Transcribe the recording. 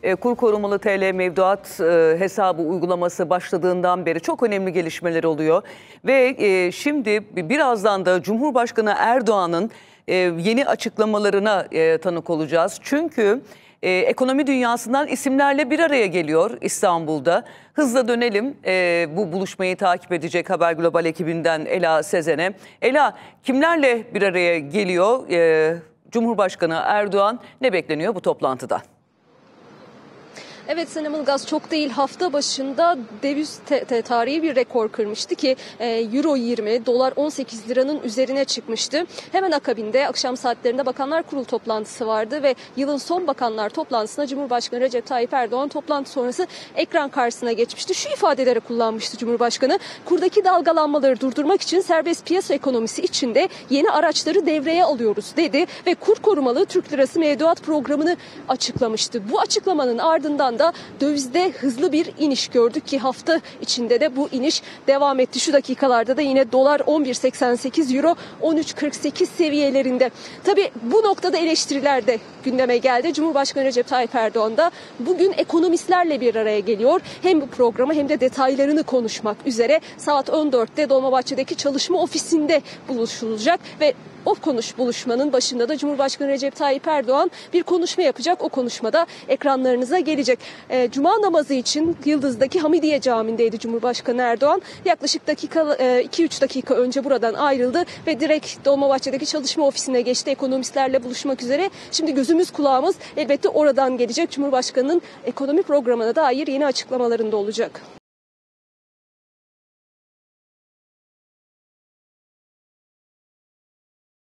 Kur korumalı TL mevduat hesabı uygulaması başladığından beri çok önemli gelişmeler oluyor. Ve şimdi birazdan da Cumhurbaşkanı Erdoğan'ın yeni açıklamalarına tanık olacağız. Çünkü ekonomi dünyasından isimlerle bir araya geliyor İstanbul'da. Hızla dönelim bu buluşmayı takip edecek Haber Global ekibinden Ela Sezen'e. Ela, kimlerle bir araya geliyor Cumhurbaşkanı Erdoğan, ne bekleniyor bu toplantıda? Evet Senem Ilgaz, çok değil, hafta başında döviz tarihi bir rekor kırmıştı ki Euro 20, dolar 18 liranın üzerine çıkmıştı. Hemen akabinde akşam saatlerinde Bakanlar Kurulu toplantısı vardı ve yılın son bakanlar toplantısına Cumhurbaşkanı Recep Tayyip Erdoğan toplantı sonrası ekran karşısına geçmişti. Şu ifadeleri kullanmıştı Cumhurbaşkanı: kurdaki dalgalanmaları durdurmak için serbest piyasa ekonomisi içinde yeni araçları devreye alıyoruz dedi ve kur korumalı Türk Lirası mevduat programını açıklamıştı. Bu açıklamanın ardından da dövizde hızlı bir iniş gördük ki hafta içinde de bu iniş devam etti. Şu dakikalarda da yine dolar 11.88, euro 13.48 seviyelerinde. Tabii bu noktada eleştiriler de gündeme geldi. Cumhurbaşkanı Recep Tayyip Erdoğan da bugün ekonomistlerle bir araya geliyor. Hem bu programı hem de detaylarını konuşmak üzere saat 14'te Dolmabahçe'deki çalışma ofisinde buluşulacak ve o buluşmanın başında da Cumhurbaşkanı Recep Tayyip Erdoğan bir konuşma yapacak. O konuşmada ekranlarınıza gelecek. Cuma namazı için Yıldız'daki Hamidiye Camii'ndeydi Cumhurbaşkanı Erdoğan. Yaklaşık 2-3 dakika önce buradan ayrıldı ve direkt Dolmabahçe'deki çalışma ofisine geçti ekonomistlerle buluşmak üzere. Şimdi gözümüz kulağımız elbette oradan gelecek. Cumhurbaşkanı'nın ekonomi programına dair yeni açıklamalarında olacak.